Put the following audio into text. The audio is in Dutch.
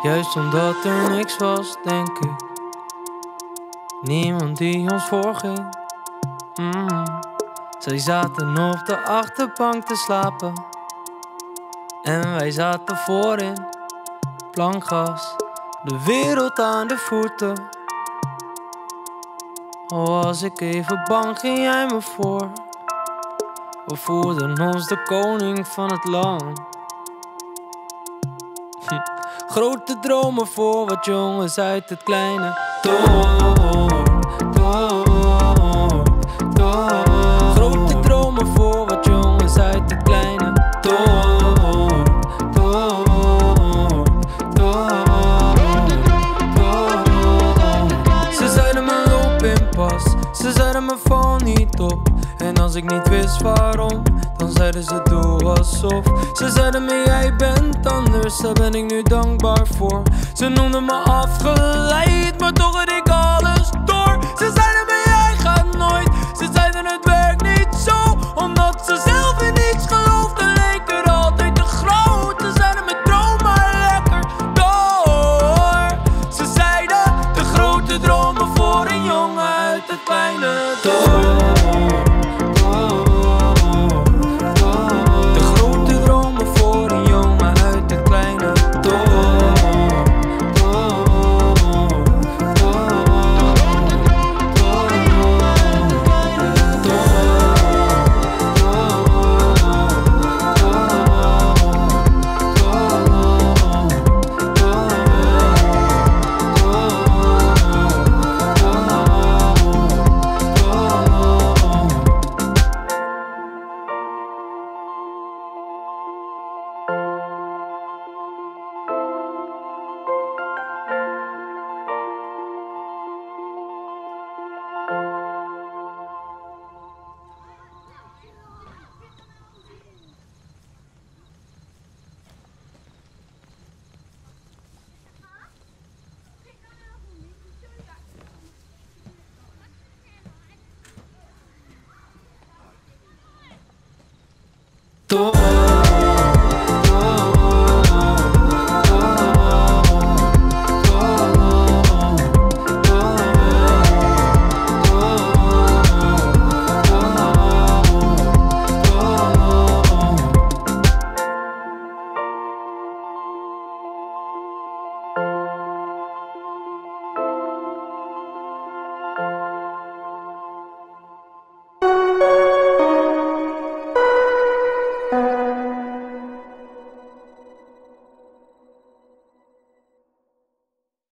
Juist omdat er niks was, denk ik. Niemand die ons voorging. Zij zaten op de achterbank te slapen en wij zaten voorin. Plankgas, de wereld aan de voeten. Al was ik even bang, ging jij me voor. We voelden ons de koning van het land. Grote dromen voor wat jongens uit het kleine dorp. Grote dromen voor wat jongens uit het kleine dorp. Ze zeiden me loop in pas, ze zeiden me val niet op. En als ik niet wist waarom, dan zeiden ze doe alsof. Ze zeiden me jij bent anders, daar ben ik nu dankbaar voor. Ze noemden me afgeleid, maar toch had ik alles door. Ze zeiden me jij gaat nooit, ze zeiden het werkt niet zo. Omdat ze zelf in niets geloofden, leek er altijd te groot. Ze zeiden mijn droom maar lekker door. Ze zeiden de grote dromen voor een jongen uit het kleine dorp. Todo